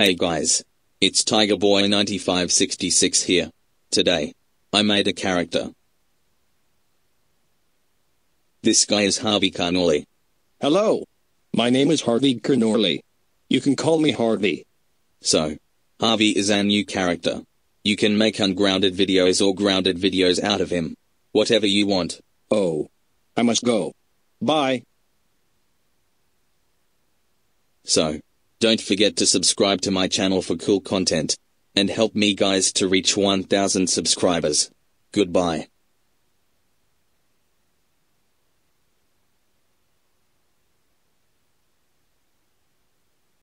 Hey guys, it's Tiger Boy 9566 here. Today, I made a character. This guy is Harvey Carnorley. Hello. My name is Harvey Carnorley. You can call me Harvey. So, Harvey is our new character. You can make ungrounded videos or grounded videos out of him. Whatever you want. Oh. I must go. Bye. So, don't forget to subscribe to my channel for cool content. And help me guys to reach 1000 subscribers. Goodbye.